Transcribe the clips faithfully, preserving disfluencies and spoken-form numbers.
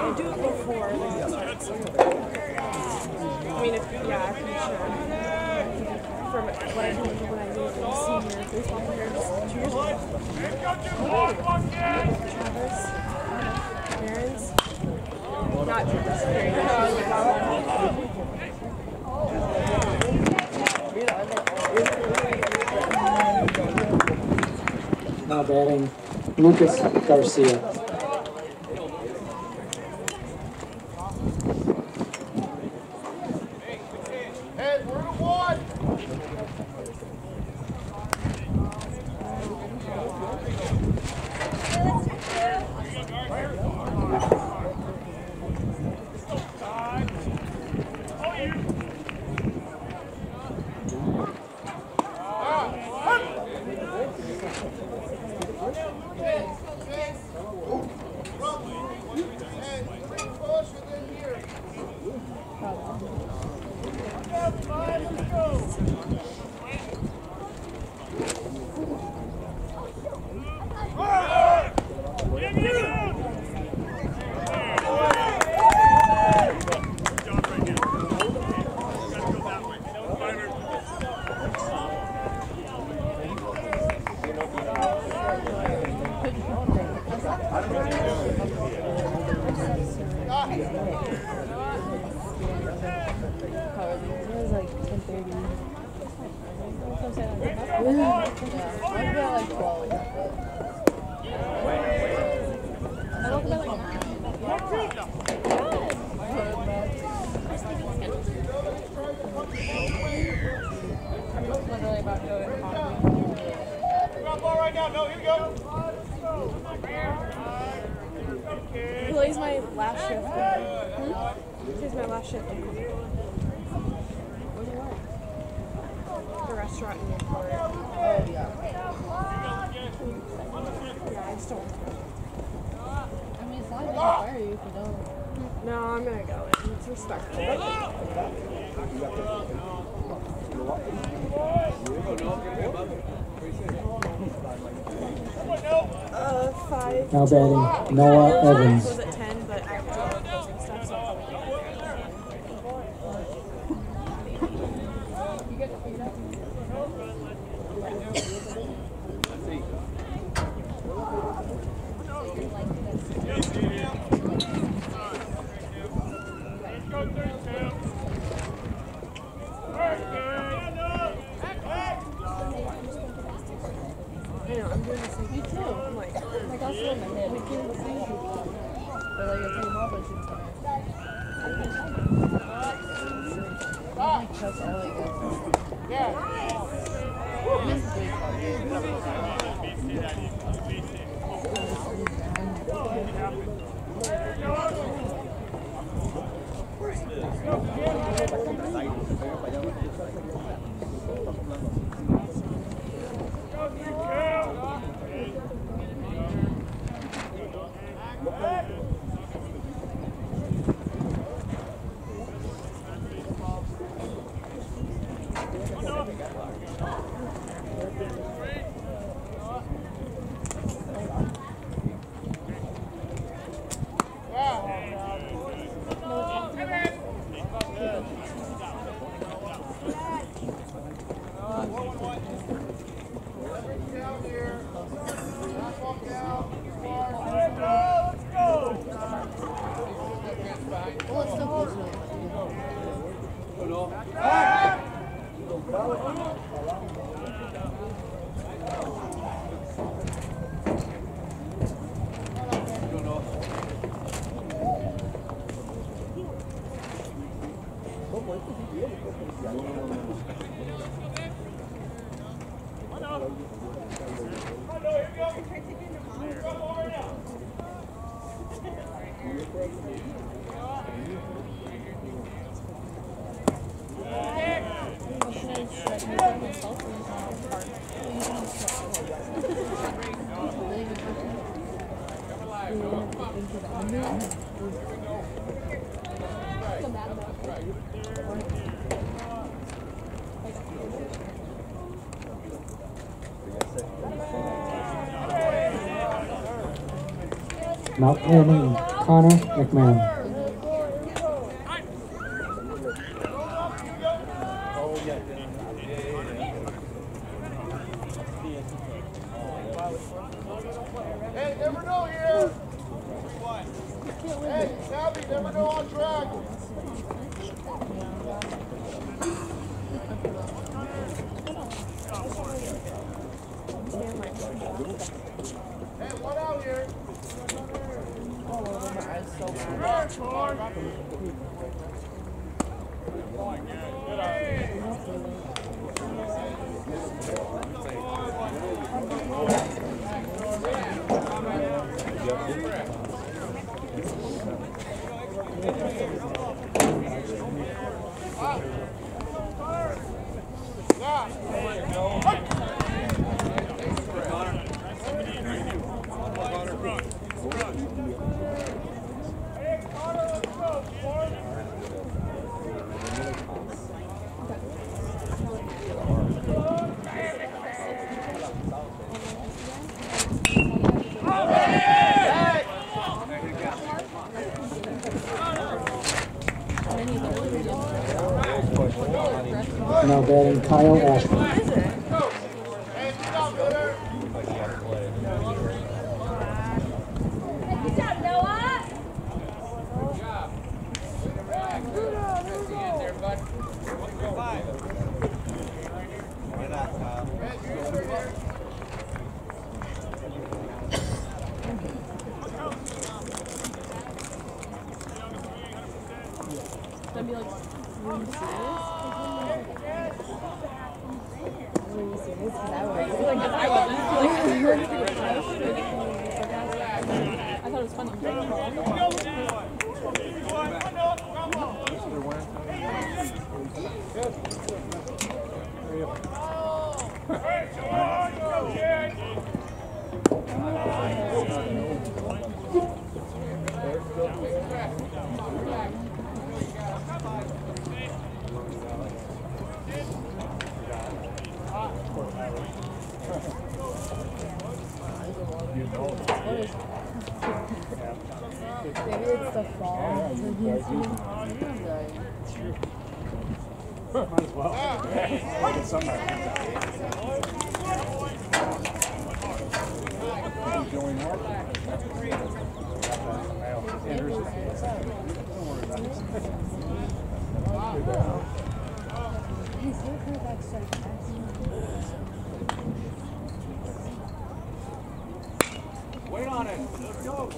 I do it before the game starts. I mean, if, yeah, I'm pretty sure. From what I remember when I made the senior baseball players two years ago. Travis, Aaron's, not Travis, Aaron. Now batting, Lucas Garcia. Today's my last shift. Hmm? Today's my last shift. The restaurant in Newport. Oh, yeah. Yeah, I just don't want to. I mean, it's not going to fire you if you don't. No, I'm going to go. It's respectful. Uh, five. Now batting, Noah Evans. Was at ten, but I have to do all the closing stuff, so I'll probably I know, I'm doing the same. Me too. I'm like, Like, I'll sit in my head. We can't see you. But, like, it's like, mom, it's time. I trust all like that. Yeah. Mount Vernon Connor McMahon. Hey, never know here. Hey, Savvy, never know on track. Hey, one out here. Oh, my eyes so Now batting Kyle Ashburn. That'd be like really serious. Really serious? Because I was. Like, if I wasn't feeling like I thought it was funny. Maybe it's the fall. Might as well. Make it summer. Joey Mark. Wait on it. Let's go.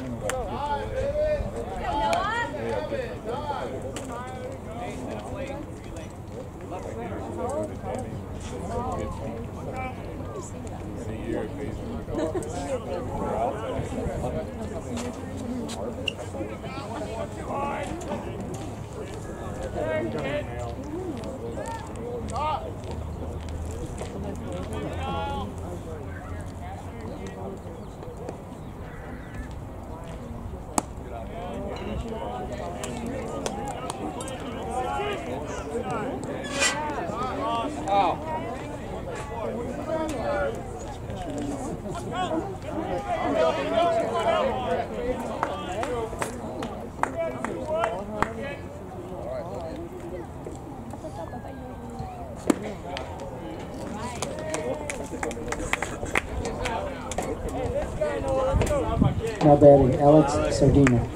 Now batting Alex Sardina.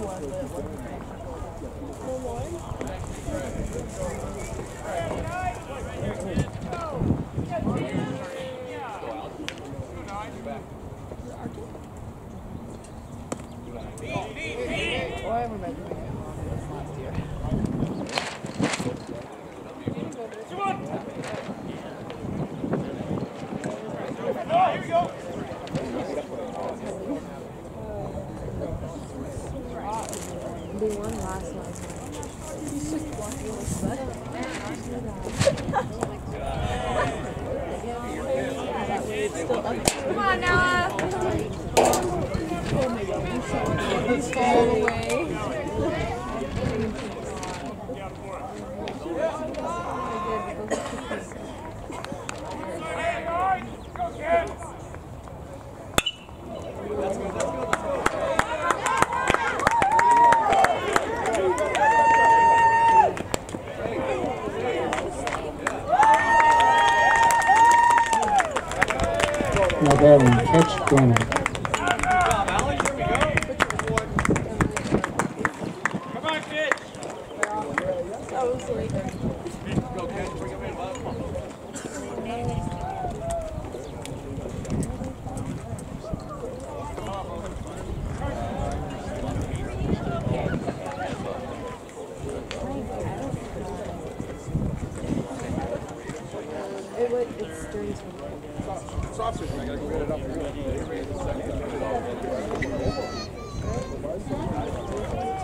one, but it wasn't. No more. Oh, I remember doing it last year. They won last night. He's just walking with that. Come on, Noah. He's falling away. Now batting, catch Gannon. Come on, kid. That was like. Go, kid. Bring him in, bud. It would, it's dirty to me. Soft switch, I gotta go get it up for you.